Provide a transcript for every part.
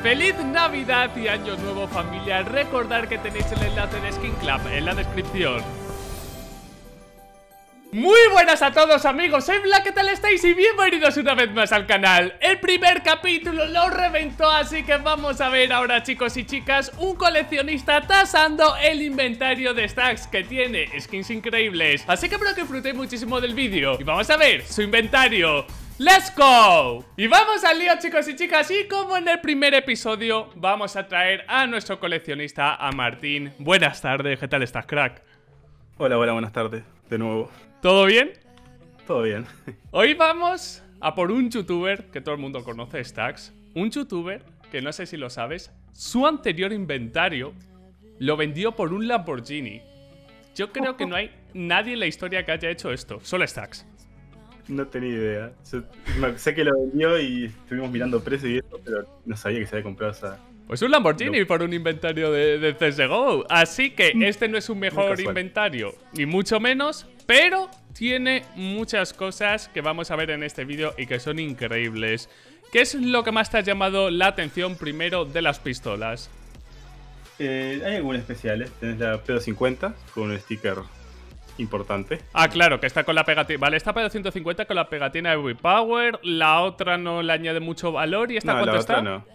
¡Feliz Navidad y Año Nuevo, familia! Recordad que tenéis el enlace de Skin Club en la descripción. Muy buenas a todos, amigos, soy Black, ¿qué tal estáis? Y bienvenidos una vez más al canal. El primer capítulo lo reventó, así que vamos a ver ahora, chicos y chicas, un coleccionista tasando el inventario de stacks que tiene skins increíbles. Así que espero que disfrutéis muchísimo del vídeo y vamos a ver su inventario. ¡Let's go! Y vamos al lío, chicos y chicas. Y como en el primer episodio, vamos a traer a nuestro coleccionista, a Martín. Buenas tardes, ¿qué tal estás, crack? Hola, buenas tardes, de nuevo. ¿Todo bien? Todo bien. Hoy vamos a por un youtuber que todo el mundo conoce, Stacks. Un youtuber que no sé si lo sabes, su anterior inventario lo vendió por un Lamborghini. Yo creo que no hay nadie en la historia que haya hecho esto, solo Stacks. No tenía idea. Sé que lo vendió y estuvimos mirando precios y eso, pero no sabía que se había comprado esa... Pues un Lamborghini por un inventario de CSGO. Así que este no es un mejor inventario, ni mucho menos, pero tiene muchas cosas que vamos a ver en este vídeo y que son increíbles. ¿Qué es lo que más te ha llamado la atención primero de las pistolas? Hay algunas especiales. Tenés la P250 con un sticker importante. Ah, claro, que está con la pegatina. Vale, esta P250 con la pegatina de WePower. La otra no le añade mucho valor. ¿Y esta No, cuánto la está? otra no.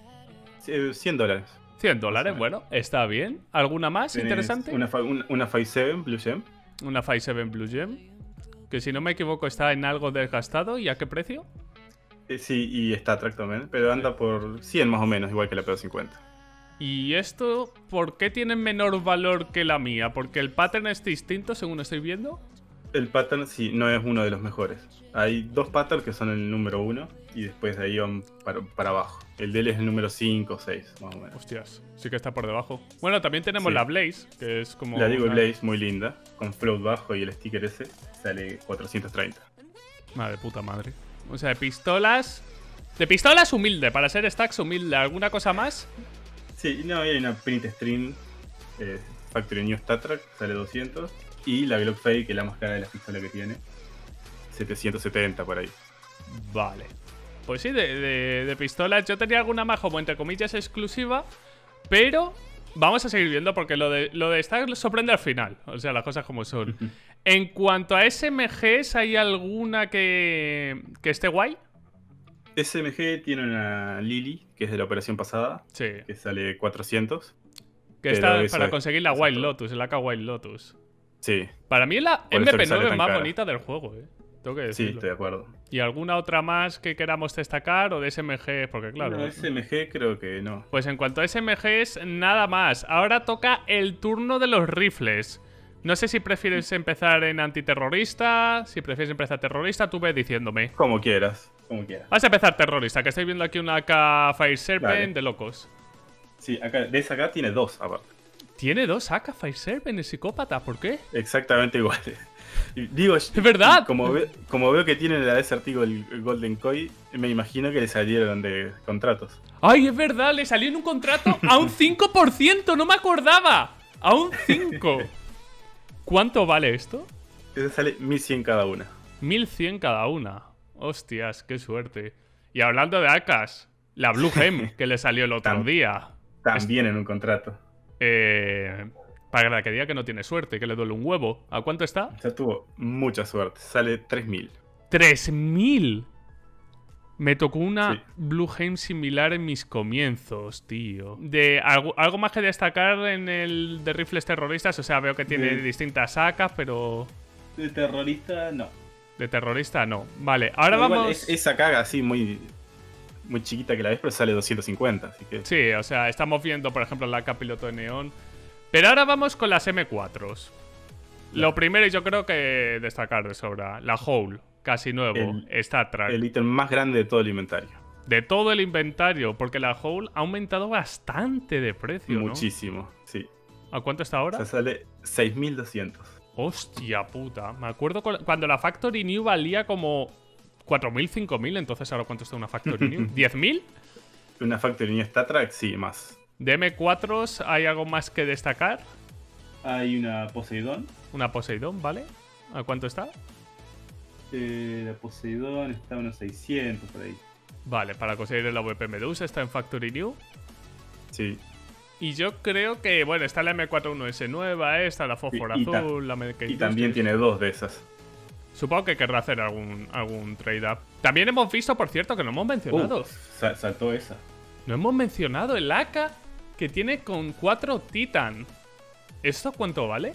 $100. $100, bueno, está bien. ¿Alguna más Tenés interesante? Una 57 Blue Gem. Una 57 Blue Gem. Que si no me equivoco está en algo desgastado. ¿Y a qué precio? Sí, y Star Trek también, pero anda por 100 más o menos, igual que la P250. ¿Y esto por qué tiene menor valor que la mía? ¿Porque el pattern es distinto según estoy viendo? El pattern sí, no es uno de los mejores. Hay dos patterns que son el número 1 y después de ahí van para abajo. El de él es el número 5 o 6, más o menos. Hostias, sí que está por debajo. Bueno, también tenemos Sí. la Blaze, que es como... La Digo Blaze, muy linda, con float bajo y el sticker ese, sale 430. Madre puta madre. O sea, de pistolas... De pistolas humilde, para ser stacks humilde. ¿Alguna cosa más? Sí, no, hay una Print String Factory New Star Trek, sale 200. Y la Glock Fake, que es la más cara de la pistola que tiene, 770 por ahí. Vale. Pues sí, de pistolas yo tenía alguna más como entre comillas exclusiva, pero vamos a seguir viendo porque lo de Stacks sorprende al final. O sea, las cosas como son. En cuanto a SMGs, ¿hay alguna que esté guay? SMG tiene una Lily, que es de la operación pasada, Sí. que sale 400. Que Pero está eso para es- conseguir la eso es Wild todo. Lotus, el AK Wild Lotus. Sí, Para mí es la Por eso que sale MP9 tan más cara. bonita del juego, tengo que sí, decirlo. estoy de acuerdo. ¿Y alguna otra más que queramos destacar o de SMG? Porque claro... No, SMG creo que no. Pues en cuanto a SMGs, nada más. Ahora toca el turno de los rifles. No sé si prefieres empezar en antiterrorista, si prefieres empezar terrorista, tú ves diciéndome. Como quieras, como quieras. Vas a empezar terrorista, que estoy viendo aquí una AK Fire Serpent Dale. de locos. Sí, de esa acá tiene dos aparte. Tiene dos AK Fire Serpent, el psicópata, ¿por qué? Exactamente iguales. Y digo, ¡Es verdad! Como veo que tienen la Desert Eagle el Golden Koi, me imagino que le salieron de contratos. ¡Ay, es verdad! Le salió en un contrato a un 5%, no me acordaba. A un 5%. ¿Cuánto vale esto? Ese sale 1100 cada una. 1100 cada una. Hostias, qué suerte. Y hablando de AKs, la Blue Gem que le salió el otro día. También en un contrato. Para que diga que no tiene suerte, que le duele un huevo. ¿A cuánto está? O sea, tuvo mucha suerte. Sale 3000. ¡3000! Me tocó una Sí. Blue Gem similar en mis comienzos, tío. Algo más que destacar en el de rifles terroristas. O sea, veo que tiene distintas AKs, pero De terrorista, no. de terrorista no. Vale, ahora Igual vamos... esa caga así muy chiquita que la ves, pero sale 250. Así que Sí, o sea, estamos viendo, por ejemplo, la AK piloto de neón. Pero ahora vamos con las M4s. Lo primero, y yo creo que destacar de sobra, la Hole, casi nuevo, Star Trek. el ítem más grande de todo el inventario. De todo el inventario, porque la Hole ha aumentado bastante de precio, ¿no? Muchísimo, sí. ¿A cuánto está O ahora? sea, sale 6200. Hostia puta. Me acuerdo cuando la Factory New valía como 4.000, 5.000, entonces ahora ¿cuánto está una Factory New? ¿10.000? Una Factory New Star Trek, sí, más. ¿De M4s hay algo más que destacar? Hay una Poseidón. Una Poseidón, ¿vale? ¿A cuánto está? La Poseidón está a unos 600 por ahí. Vale, para conseguir el AWP Medusa está en Factory New. Sí. Y yo creo que, bueno, está la M41S nueva, está la fósforo azul, la American Y también Industries. tiene 2 de esas. Supongo que querrá hacer algún trade-up. También hemos visto, por cierto, que no hemos mencionado. Saltó esa. No hemos mencionado el AK que tiene con 4 Titan. ¿Esto cuánto vale?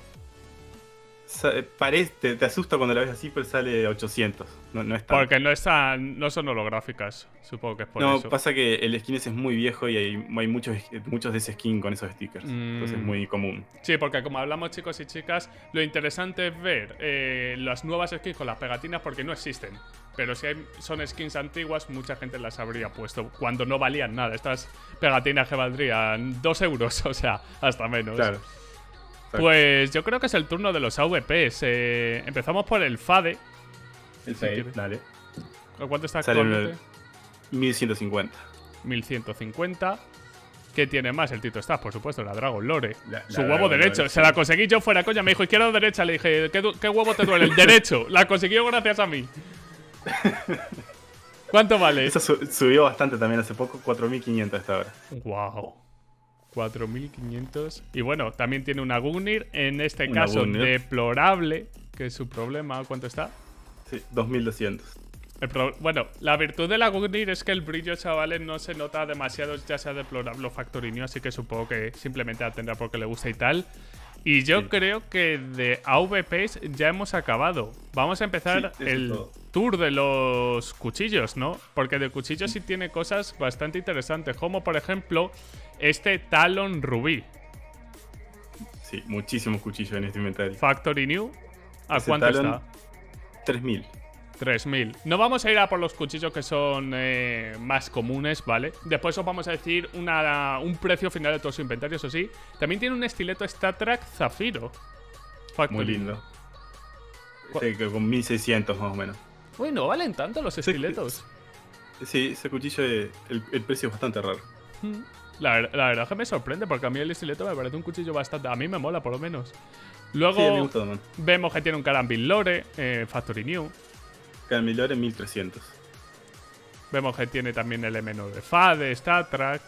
Te asusta cuando la ves así, pero sale 800. No es tan... Porque no son holográficas. Supongo que es por No, eso. pasa que el skin ese es muy viejo y hay muchos de ese skin con esos stickers. Entonces es muy común. Sí, porque como hablamos, chicos y chicas, lo interesante es ver las nuevas skins con las pegatinas porque no existen. Pero si son skins antiguas, mucha gente las habría puesto cuando no valían nada. Estas pegatinas que valdrían 2 euros, o sea, hasta menos. Claro. Pues yo creo que es el turno de los AVPs. Empezamos por el FADE. El Fade, dale. ¿Cuánto está Sale actualmente? 1150. 1150. ¿Qué tiene más? El Tito Staff, por supuesto, la Dragon Lore. Su huevo Dragon derecho. Lore, Se la conseguí yo fuera, coña. Me dijo izquierda o derecha. Le dije, ¿qué huevo te duele? El derecho. La consiguió gracias a mí. ¿Cuánto vale? Esa subió bastante también hace poco, 4500 hasta ahora. Wow. 4500. Y bueno, también tiene una Gungnir. En este Una caso, Gungnir. deplorable. Que es su problema. ¿Cuánto está? Sí, 2200. Bueno, la virtud de la Gungnir es que el brillo, chavales, no se nota demasiado, ya sea deplorable o Factory New, así que supongo que simplemente la tendrá porque le gusta y tal. Y yo Sí. creo que de AVPs ya hemos acabado. Vamos a empezar Sí, eso es el todo. tour de los cuchillos, ¿no? Porque de cuchillos sí tiene cosas bastante interesantes, como por ejemplo este Talon Rubí. Sí, muchísimos cuchillos en este inventario. Factory New. ¿A Ese cuánto Talon, está? 3000. 3000. No vamos a ir a por los cuchillos que son más comunes, ¿vale? Después os vamos a decir un precio final de todo su inventario, eso sí. También tiene un estileto StatTrak Zafiro. Muy lindo. ¿Cuál? Que con 1600 más o menos. Uy, no valen tanto los estiletos. Sí, ese cuchillo, el precio es bastante raro. La verdad es que me sorprende porque a mí el estileto me parece un cuchillo bastante... A mí me mola, por lo menos. Luego Sí, a mí me gusta también. vemos que tiene un Carambil Lore, Factory New. Camilore 1300. Vemos que tiene también el M9 Fade, StatTrak.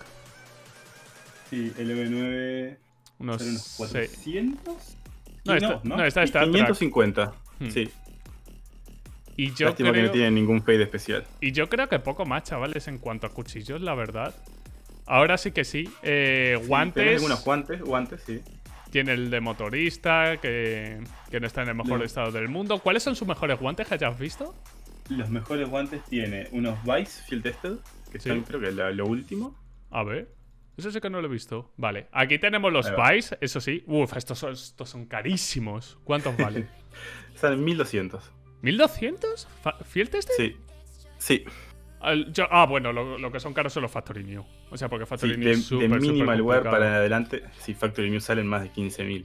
Sí, el M9. Unos ¿Unos 6. 400? No, está Y StatTrak. 550. Sí. Y yo Lástima que no creo... tiene ningún fade especial. Y yo creo que poco más, chavales, en cuanto a cuchillos, la verdad. Ahora sí que sí. Guantes. Tiene algunos guantes, sí. Tiene el de motorista, que no está en el mejor No. estado del mundo. ¿Cuáles son sus mejores guantes que hayas visto? Los mejores guantes tiene unos Vice Field Tested, que Sí. son creo que lo último. A ver. Eso sí que no lo he visto. Vale. Aquí tenemos los Ahí va. Vice, eso sí. Uf, estos son carísimos. ¿Cuántos valen? Salen 1200. ¿1200? ¿Fiel Tested? Sí. Sí. Bueno, lo que son caros son los Factory New. O sea, porque Factory Sí, New es súper, de súper minimal wear complicado. para en adelante, sí, Factory New salen más de 15.000.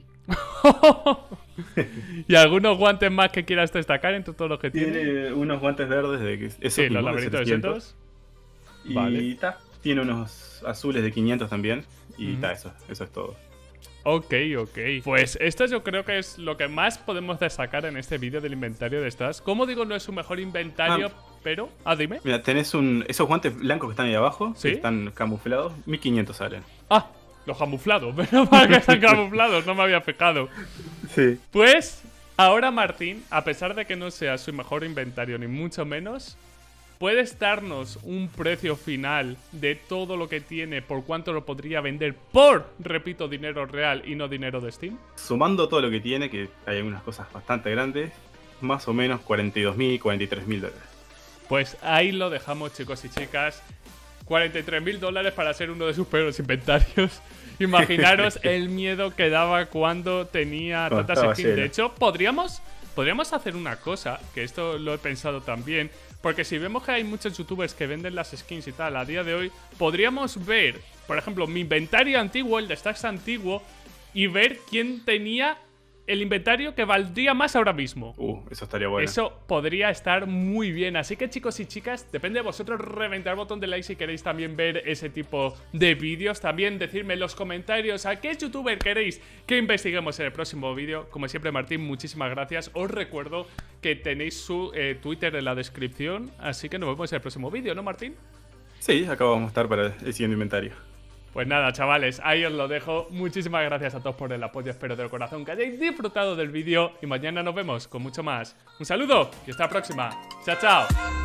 ¿Y algunos guantes más que quieras destacar entre todos los que tiene? Tiene unos guantes verdes de que esos Sí, los mismos de laberintos de 700. setos. Y Vale. tiene unos azules de 500 también. Y Ujú. eso es todo. Ok. Pues esto yo creo que es lo que más podemos destacar en este vídeo del inventario de estas. Como digo, no es su mejor inventario, pero... dime. Mira, tenés esos guantes blancos que están ahí abajo, ¿Sí? que están camuflados, 1500 salen. Los camuflados. Menos mal que están camuflados, no me había fijado. Sí. Pues ahora Martín, a pesar de que no sea su mejor inventario ni mucho menos, ¿puedes darnos un precio final de todo lo que tiene, por cuánto lo podría vender por, repito, dinero real y no dinero de Steam? Sumando todo lo que tiene, que hay algunas cosas bastante grandes, más o menos 42.000, 43.000 dólares. Pues ahí lo dejamos, chicos y chicas. 43.000 dólares para ser uno de sus peores inventarios. Imaginaros el miedo que daba cuando tenía Cuando tantas estaba skins. De lleno. hecho, podríamos hacer una cosa, que esto lo he pensado también, porque si vemos que hay muchos youtubers que venden las skins y tal a día de hoy, podríamos ver, por ejemplo, mi inventario antiguo, el de Stacks antiguo, y ver quién tenía el inventario que valdría más ahora mismo. Eso estaría bueno. Eso podría estar muy bien. Así que, chicos y chicas, depende de vosotros reventar el botón de like si queréis también ver ese tipo de vídeos. También decirme en los comentarios a qué youtuber queréis que investiguemos en el próximo vídeo. Como siempre, Martín, muchísimas gracias. Os recuerdo que tenéis su Twitter en la descripción. Así que nos vemos en el próximo vídeo, ¿no, Martín? Sí, acá vamos a estar para el siguiente inventario. Pues nada, chavales, ahí os lo dejo. Muchísimas gracias a todos por el apoyo. Espero de corazón que hayáis disfrutado del vídeo. Y mañana nos vemos con mucho más. Un saludo y hasta la próxima. Chao, chao.